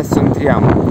adesso entriamo.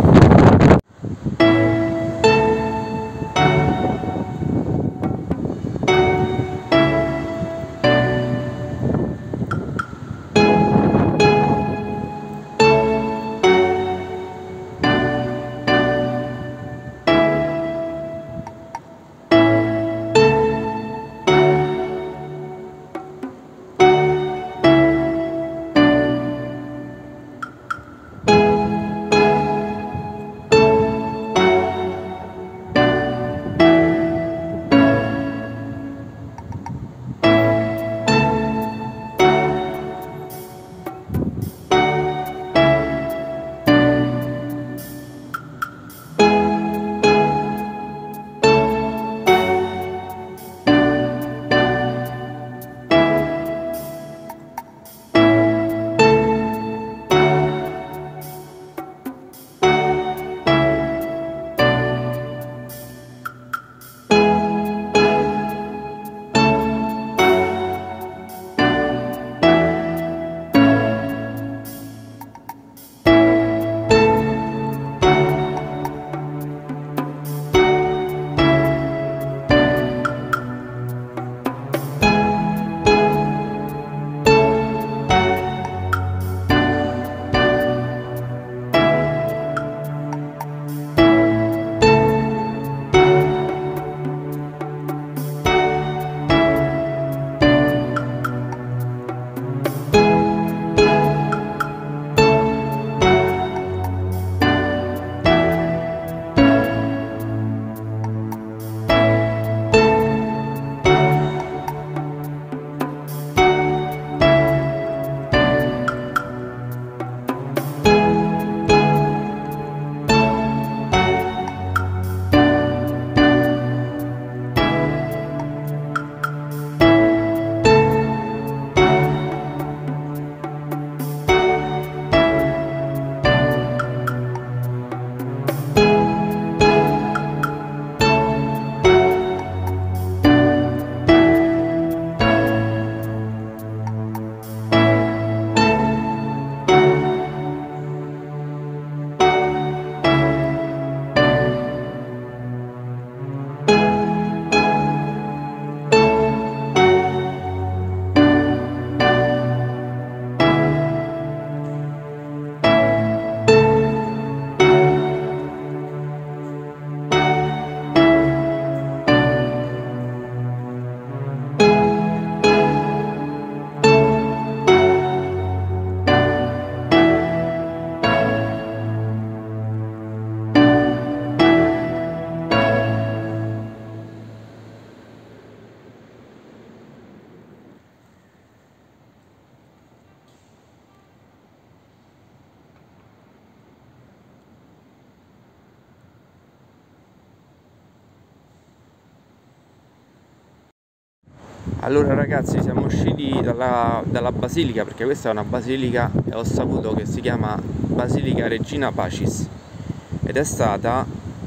Allora ragazzi, siamo usciti dalla basilica, perché questa è una basilica e ho saputo che si chiama Basilica Regina Pacis ed è stata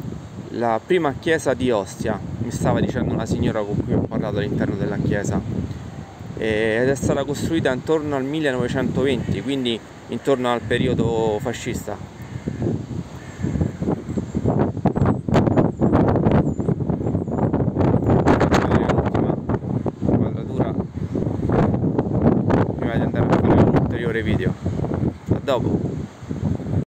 la prima chiesa di Ostia, mi stava dicendo una signora con cui ho parlato all'interno della chiesa, ed è stata costruita intorno al 1920, quindi intorno al periodo fascista. Video. A dopo.